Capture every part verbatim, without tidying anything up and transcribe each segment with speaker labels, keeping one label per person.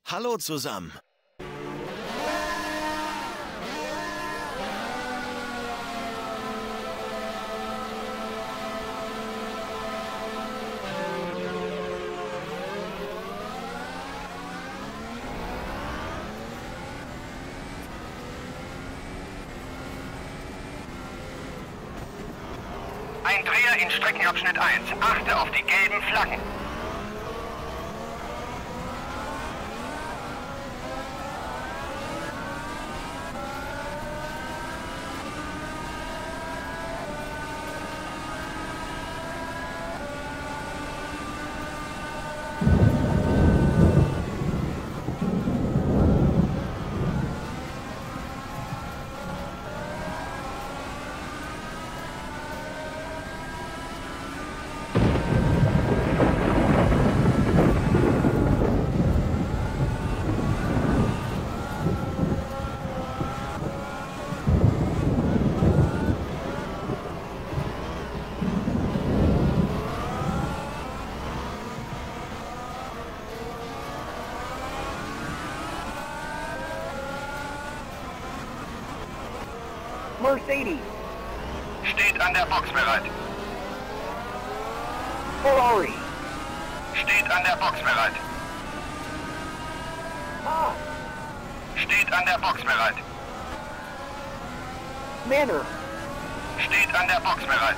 Speaker 1: Hallo zusammen.
Speaker 2: Ein Dreher in Streckenabschnitt eins. Achte auf die gelben Flaggen.
Speaker 3: Mercedes.
Speaker 2: Steht an der Box bereit.
Speaker 3: Ferrari.
Speaker 2: Steht an der Box bereit.
Speaker 3: Haas.
Speaker 2: Steht an der Box bereit.
Speaker 3: Manor.
Speaker 2: Steht an der Box bereit.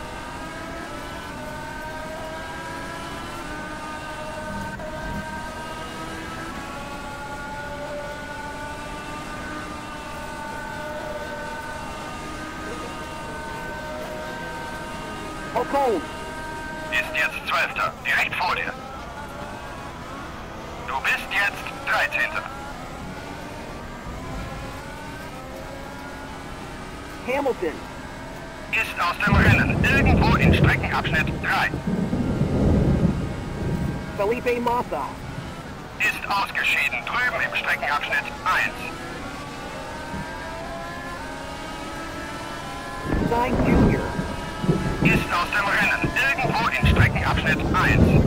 Speaker 3: Ocon.
Speaker 2: Ist jetzt Zwölfter, direkt vor dir. Du bist jetzt Dreizehnter.
Speaker 3: Hamilton.
Speaker 2: Ist aus dem Rennen, irgendwo in Streckenabschnitt drei.
Speaker 3: Felipe Massa.
Speaker 2: Ist ausgeschieden, drüben im Streckenabschnitt eins.
Speaker 3: Sainz Junior
Speaker 2: Ist aus dem Rennen, irgendwo in Streckenabschnitt eins.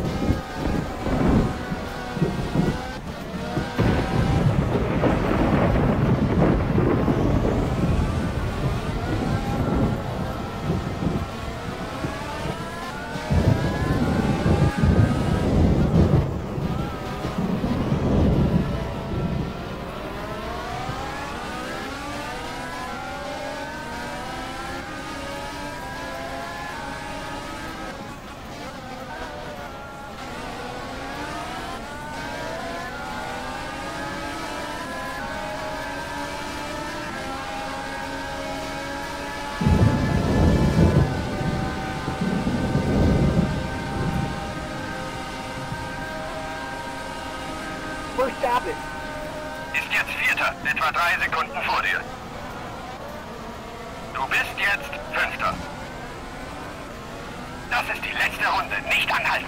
Speaker 3: Verstappen.
Speaker 2: Ist jetzt Vierter, etwa drei Sekunden vor dir. Du bist jetzt Fünfter. Das ist die letzte Runde, nicht anhalten.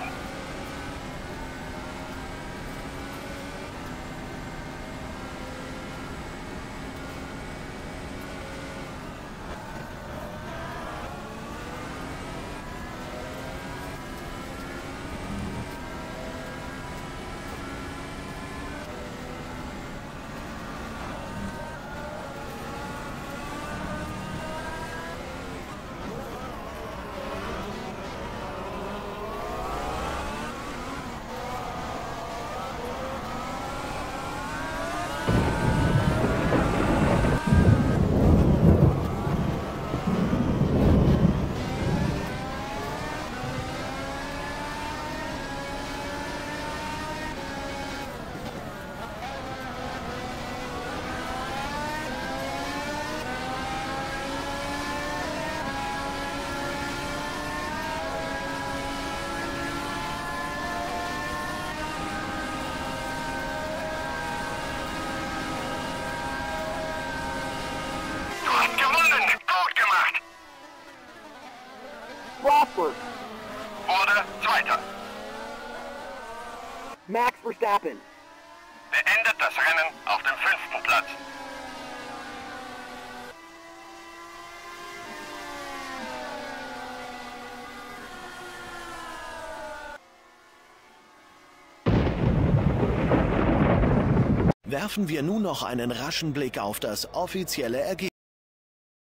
Speaker 3: Rosberg.
Speaker 2: Wurde Zweiter.
Speaker 3: Max Verstappen.
Speaker 2: Beendet das Rennen auf dem fünften Platz.
Speaker 1: Werfen wir nun noch einen raschen Blick auf das offizielle Ergebnis.